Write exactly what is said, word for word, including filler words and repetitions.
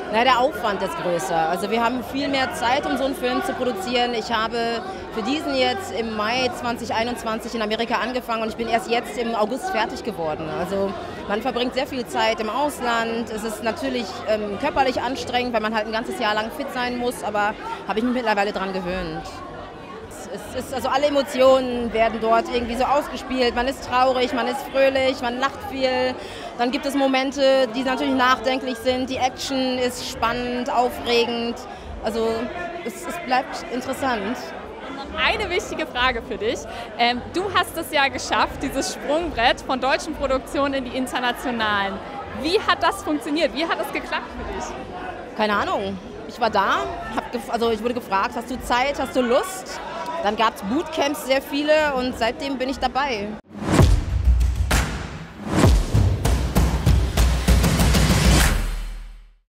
Na, der Aufwand ist größer. Also wir haben viel mehr Zeit, um so einen Film zu produzieren. Ich habe für diesen jetzt im Mai zweitausendeinundzwanzig in Amerika angefangen und ich bin erst jetzt im August fertig geworden. Also man verbringt sehr viel Zeit im Ausland. Es ist natürlich ähm, körperlich anstrengend, weil man halt ein ganzes Jahr lang fit sein muss, aber habe ich mich mittlerweile daran gewöhnt. Es ist, also alle Emotionen werden dort irgendwie so ausgespielt. Man ist traurig, man ist fröhlich, man lacht viel. Dann gibt es Momente, die natürlich nachdenklich sind. Die Action ist spannend, aufregend. Also es, es bleibt interessant. Eine wichtige Frage für dich. Ähm, du hast es ja geschafft, dieses Sprungbrett von deutschen Produktionen in die internationalen. Wie hat das funktioniert? Wie hat das geklappt für dich? Keine Ahnung. Ich war da, hab also ich wurde gefragt, hast du Zeit, hast du Lust? Dann gab es Bootcamps sehr viele und seitdem bin ich dabei.